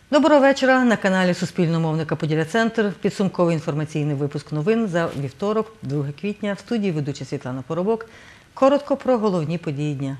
Доброго вечора. На каналі Суспільного мовника «Поділля-Центр». Підсумковий інформаційний випуск новин за вівторок, 2 квітня. В студії ведуча Світлана Поробок. Коротко про головні події дня.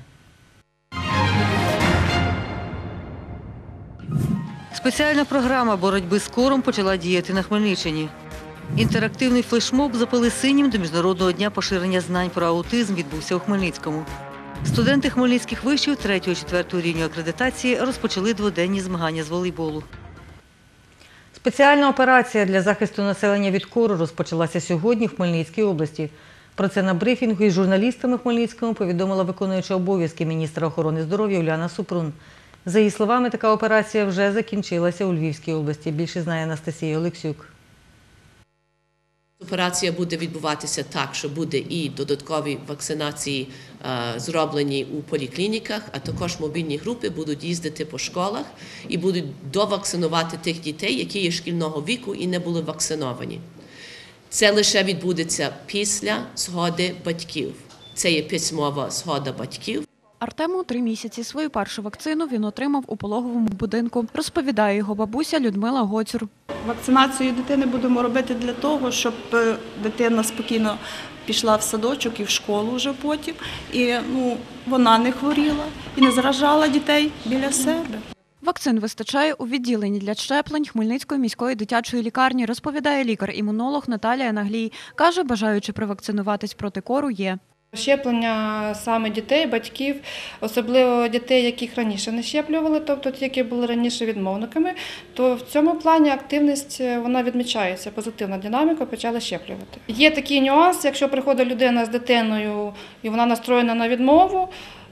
Спеціальна програма боротьби з кором почала діяти на Хмельниччині. Інтерактивний флешмоб «Запали синім» до Міжнародного дня поширення знань про аутизм відбувся у Хмельницькому. Студенти хмельницьких вишів 3-4 рівню акредитації розпочали дводенні змагання з волейболу. Спеціальна операція для захисту населення від кору розпочалася сьогодні в Хмельницькій області. Про це на брифінгу із журналістами в Хмельницькому повідомила виконуюча обов'язки міністра охорони здоров'я Уляна Супрун. За її словами, така операція вже закінчилася у Львівській області. Більше знає Анастасія Олексюк. Операція буде відбуватися так, що буде і додаткові вакцинації зроблені у поліклініках, а також мобільні групи будуть їздити по школах і будуть довакцинувати тих дітей, які є шкільного віку і не були вакциновані. Це лише відбудеться після згоди батьків. Це є письмова згода батьків. Артему 3 місяці. Свою першу вакцину він отримав у пологовому будинку, розповідає його бабуся Людмила Гоцюр. Вакцинацію дитини будемо робити для того, щоб дитина спокійно пішла в садочок і в школу вже потім. І вона не хворіла і не заражала дітей біля себе. Вакцин вистачає у відділенні для щеплень Хмельницької міської дитячої лікарні, розповідає лікар-імунолог Наталія Наглій. Каже, бажаючи провакцинуватись проти кору є. Щеплення саме дітей, батьків, особливо дітей, яких раніше не щеплювали, тобто ті, які були раніше відмовниками, то в цьому плані активність вона відмічається, позитивна динаміка, почали щеплювати. Є такий нюанс, якщо приходить людина з дитиною і вона настроєна на відмову,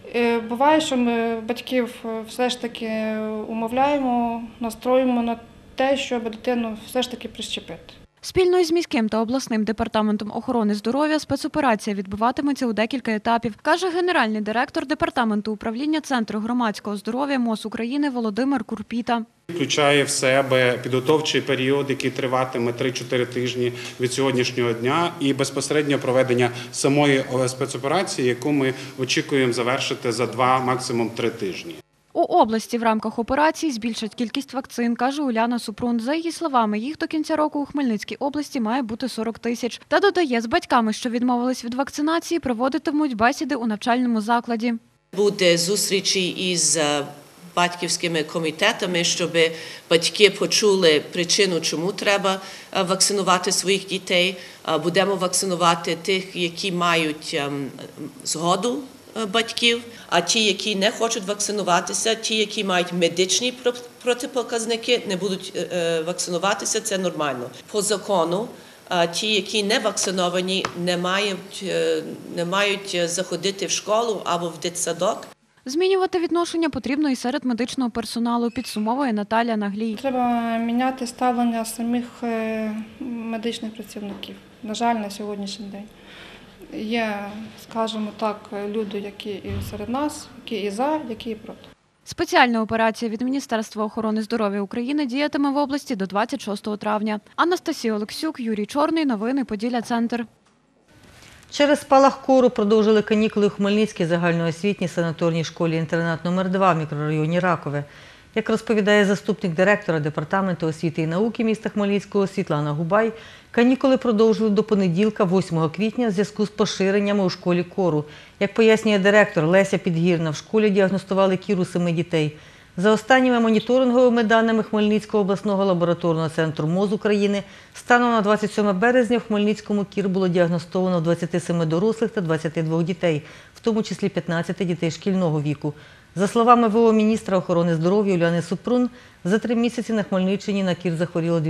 буває, що ми батьків все ж таки умовляємо, настроюємо на те, щоб дитину все ж таки прищепити. Спільно із міським та обласним департаментом охорони здоров'я спецоперація відбуватиметься у декілька етапів, каже генеральний директор Департаменту управління Центру громадського здоров'я МОЗ України Володимир Курпіта. Включає в себе підготовчий період, який триватиме 3-4 тижні від сьогоднішнього дня, і безпосередньо проведення самої спецоперації, яку ми очікуємо завершити за 2, максимум 3 тижні. У області в рамках операції збільшать кількість вакцин, каже Уляна Супрун. За її словами, їх до кінця року у Хмельницькій області має бути 40 тисяч. Та додає, з батьками, що відмовились від вакцинації, проводитимуть бесіди у навчальному закладі. Буде зустрічі із батьківськими комітетами, щоб батьки почули причину, чому треба вакцинувати своїх дітей. Будемо вакцинувати тих, які мають згоду батьків, а ті, які не хочуть вакцинуватися, ті, які мають медичні протипоказники, не будуть вакцинуватися, це нормально. По закону, ті, які не вакциновані, не мають заходити в школу або в дитсадок. Змінювати відношення потрібно і серед медичного персоналу, підсумовує Наталія Наглій. Треба міняти ставлення самих медичних працівників, на жаль, на сьогоднішній день. Є, скажімо так, люди, які і серед нас, які і за, які і проти. Спеціальна операція від Міністерства охорони здоров'я України діятиме в області до 26 травня. Анастасія Олексюк, Юрій Чорний. Новини «Поділля-Центр». Через спалах кору продовжили канікули у Хмельницькій загальноосвітній санаторній школі-інтернат номер 2 в мікрорайоні Ракове. Як розповідає заступник директора Департаменту освіти і науки міста Хмельницького Світлана Губай, канікули продовжили до понеділка, 8 квітня, в зв'язку з поширеннями у школі кору. Як пояснює директор Леся Підгірна, в школі діагностували кір у 7 дітей. За останніми моніторинговими даними Хмельницького обласного лабораторного центру МОЗ України, станом на 27 березня в Хмельницькому кір було діагностовано в 27 дорослих та 22 дітей, в тому числі 15 дітей шкільного віку. За словами ВО міністра охорони здоров'я Уляни Супрун, за 3 місяці на Хмельниччині на кір захворіло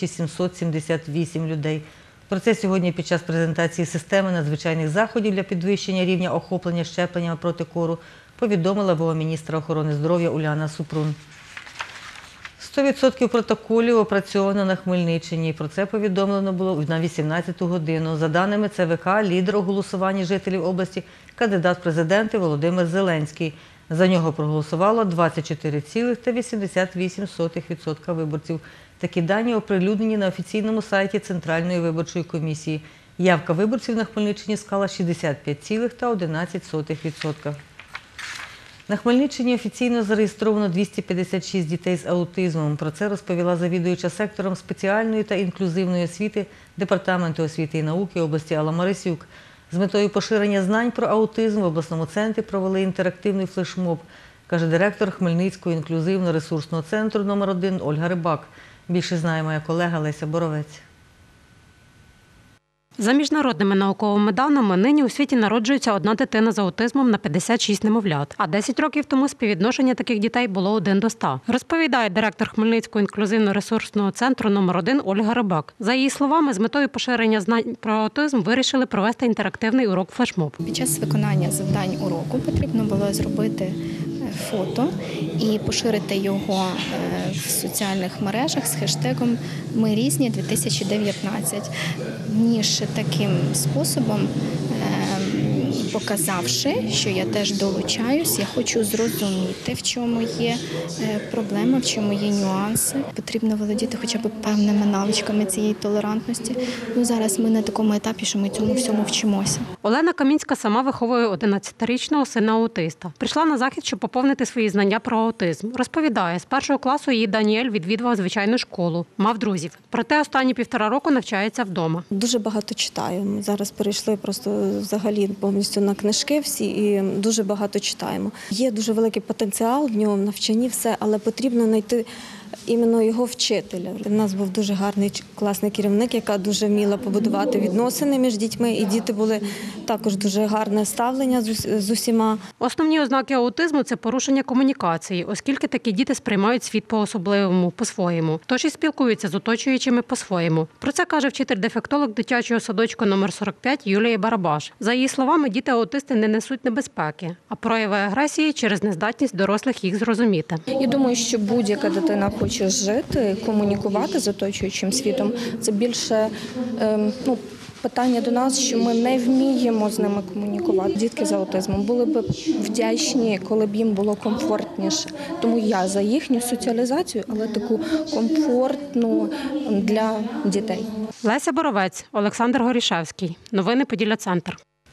2778 людей. Про це сьогодні під час презентації системи надзвичайних заходів для підвищення рівня охоплення щепленнями проти кору повідомила ВО міністра охорони здоров'я Уляна Супрун. 100% протоколів опрацьовано на Хмельниччині. Про це повідомлено було на 18-ту годину. За даними ЦВК, лідер у голосуванні жителів області – кандидат в президенти Володимир Зеленський. За нього проголосувало 24,88% виборців. Такі дані оприлюднені на офіційному сайті Центральної виборчої комісії. Явка виборців на Хмельниччині склала 65,11%. На Хмельниччині офіційно зареєстровано 256 дітей з аутизмом. Про це розповіла завідуюча сектором спеціальної та інклюзивної освіти Департаменту освіти і науки області Алла Марисюк. З метою поширення знань про аутизм в обласному центрі провели інтерактивний флешмоб, каже директор Хмельницького інклюзивно-ресурсного центру номер 1 Ольга Рибак. Більше знає моя колега Леся Боровець. За міжнародними науковими даними, нині у світі народжується одна дитина з аутизмом на 56 немовлят. А 10 років тому співвідношення таких дітей було 1 до 100. Розповідає директор Хмельницького інклюзивно-ресурсного центру номер 1 Ольга Рибак. За її словами, з метою поширення знань про аутизм вирішили провести інтерактивний урок флешмоб. Під час виконання завдань уроку потрібно було зробити фото і поширити його в соціальних мережах з хештегом «Ми різні 2019». Ніж таким способом, показавши, що я теж долучаюсь, я хочу зрозуміти, в чому є проблема, в чому є нюанси. Потрібно володіти хоча б певними навичками цієї толерантності. Зараз ми на такому етапі, що ми цьому всьому вчимося. Олена Камінська сама виховує 11-річного сина-аутиста. Прийшла на захід, щоб поповнити свої знання про аутизм. Розповідає, з 1 класу її Даніель відвідував звичайну школу, мав друзів. Проте останні 1,5 року навчається вдома. Дуже багато читаю. Ми зараз перейшли просто взагалі повністю на книжки всі і дуже багато читаємо. Є дуже великий потенціал в ньому, в навчанні, все, але потрібно знайти іменно його вчителя. У нас був дуже гарний, класний керівник, яка дуже вміла побудувати відносини між дітьми, і діти були також дуже гарне ставлення з усіма. Основні ознаки аутизму – це порушення комунікації, оскільки такі діти сприймають світ по-особливому, по-своєму. Тож і спілкуються з оточуючими по-своєму. Про це каже вчитель-дефектолог дитячого садочку номер 45 Юлія Барабаш. За її словами, діти-аутисти не несуть небезпеки, а прояви агресії через нездатність дорослих їх зрозуміти. Я думаю, що будь-яка дитина хоче жити, комунікувати з оточуючим світом. Це більше питання до нас, що ми не вміємо з ними комунікувати. Дітки з аутизмом були б вдячні, коли б їм було комфортніше. Тому я за їхню соціалізацію, але таку комфортну для дітей. Леся Боровець, Олександр Горішевський. Новини Поділля-Центр.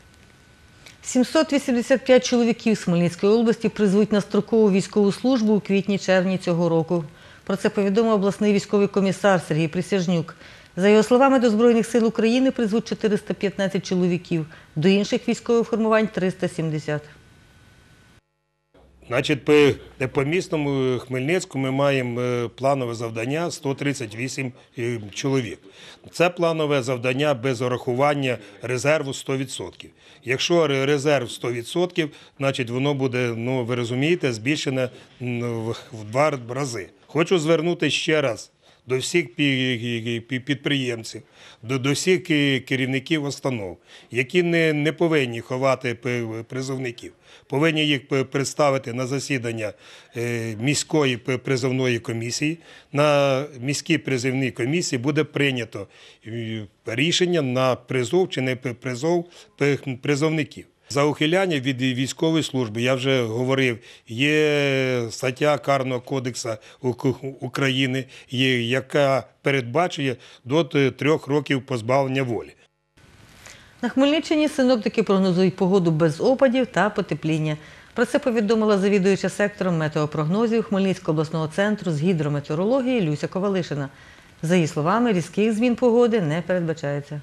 785 чоловіків з Хмельницької області призвуть на строкову військову службу у квітні-червні цього року. Про це повідомив обласний військовий комісар Сергій Присяжнюк. За його словами, до Збройних сил України призвуть 415 чоловіків, до інших військових формувань – 370. По містному Хмельницьку ми маємо планове завдання 138 чоловік. Це планове завдання без урахування резерву 100%. Якщо резерв 100%, значить воно буде, ви розумієте, збільшене в 2 рази. Хочу звернутися ще раз до всіх підприємців, до всіх керівників установ, які не повинні ховати призовників. Повинні їх представити на засідання міської призовної комісії. На міській призовній комісії буде прийнято рішення на призов чи не призов призовників. За ухиляння від військової служби, я вже говорив, є стаття Карного кодексу України, яка передбачує до 3 років позбавлення волі. На Хмельниччині синоптики прогнозують погоду без опадів та потепління. Про це повідомила завідуюча сектором метеопрогнозів Хмельницького обласного центру з гідрометеорології Люся Ковалишина. За її словами, різких змін погоди не передбачається.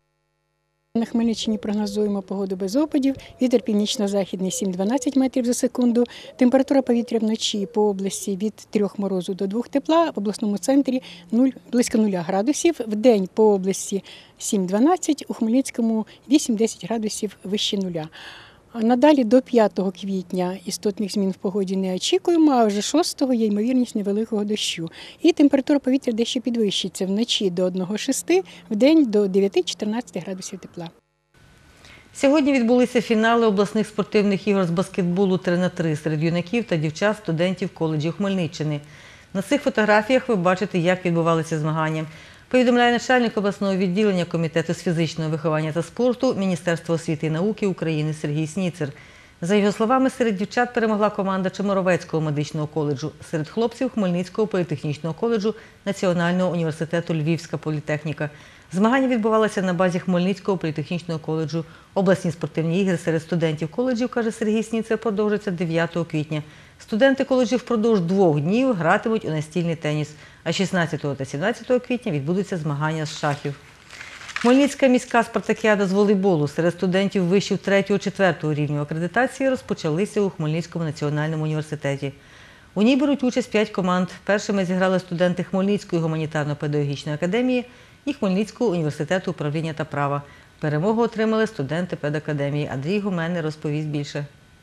На Хмельниччині прогнозуємо погоду без опадів. Вітер північно-західний 7-12 метрів за секунду. Температура повітря вночі по області від 3 морозу до 2 тепла. В обласному центрі близько 0 градусів. В день по області 7-12, у Хмельницькому 8-10 градусів вище нуля. Надалі до 5 квітня істотних змін в погоді не очікуємо, а вже 6-го є ймовірність невеликого дощу. І температура повітря дещо підвищиться вночі до 1-6, вдень до 9-14 градусів тепла. Сьогодні відбулися фінали обласних спортивних ігор з баскетболу 3х3 серед юнаків та дівчат студентів коледжів Хмельниччини. На цих фотографіях ви бачите, як відбувалися змагання. Повідомляє начальник обласного відділення Комітету з фізичного виховання та спорту Міністерства освіти і науки України Сергій Сніцер. За його словами, серед дівчат перемогла команда Чемеровецького медичного коледжу, серед хлопців – Хмельницького політехнічного коледжу Національного університету Львівська політехніка. Змагання відбувалися на базі Хмельницького політехнічного коледжу. Обласні спортивні ігри серед студентів коледжів, каже Сергій Сніцев, продовжаться 9 квітня. Студенти коледжів впродовж 2 днів гратимуть у настільний теніс, а 16 та 17 квітня відбудуться змагання з шахів. Хмельницька міська спартакіада з волейболу серед студентів вишів 3-4 рівню акредитації розпочалися у Хмельницькому національному університеті. У ній беруть участь 5 команд. Першими зіграли студенти Хмельницької гуманітарно-педагогічної академії і Хмельницького університету управління та права. Перемогу отримали студенти педакадемії. Андрій Гуменний розповість більше.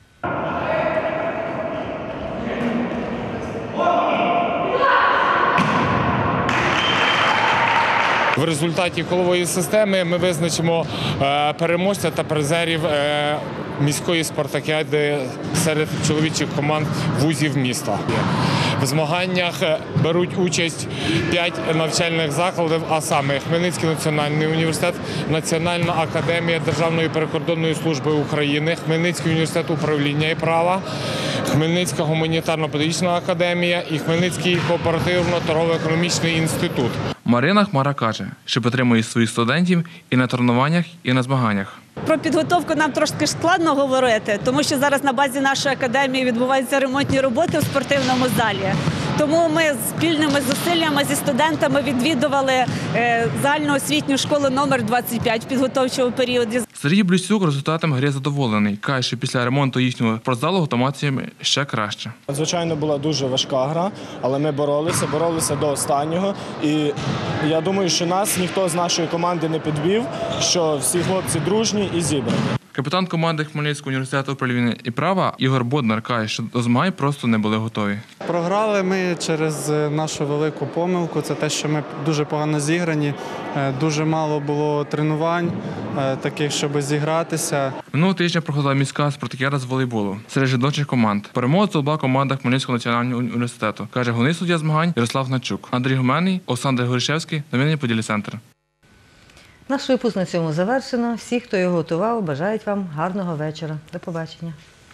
В результаті колової системи ми визначимо переможця та призерів міської спартакіади серед чоловічих команд вузів міста. В змаганнях беруть участь 5 навчальних закладів, а саме Хмельницький національний університет, Національна академія Державної прикордонної служби України, Хмельницький університет управління і права, Хмельницька гуманітарно-педагогічна академія і Хмельницький кооперативно-торгово-економічний інститут. Марина Хмара каже, що підтримує своїх студентів і на тренуваннях, і на змаганнях. Про підготовку нам трошки складно говорити, тому що зараз на базі нашої академії відбуваються ремонтні роботи в спортивному залі. Тому ми спільними зусиллями зі студентами відвідували загальноосвітню школу номер 25 в підготовчому періоді. Сергій Блюсюк результатом гри задоволений. Каже, що після ремонту їхнього спортзалу готуватися ще краще. Звичайно, була дуже важка гра, але ми боролися до останнього. І я думаю, що нас ніхто з нашої команди не підвів, що всі хлопці дружні і зібрані. Капітан команди Хмельницького університету управління і права Ігор Боднар каже, що до змагань просто не були готові. Програли ми через нашу велику помилку. Це те, що ми дуже погано зіграні. Дуже мало було тренувань, таких, щоб зігратися. Минулого тижня проходила міська спартакіада з волейболу серед жіночих команд. Перемогу здобула команда Хмельницького національного університету, каже головний суддя змагань Ярослав Начук. Андрій Гуменний, Олександр Горішевський, новини Поділі Центр. Наш випуск на цьому завершено. Всі, хто його готував, бажають вам гарного вечора. До побачення.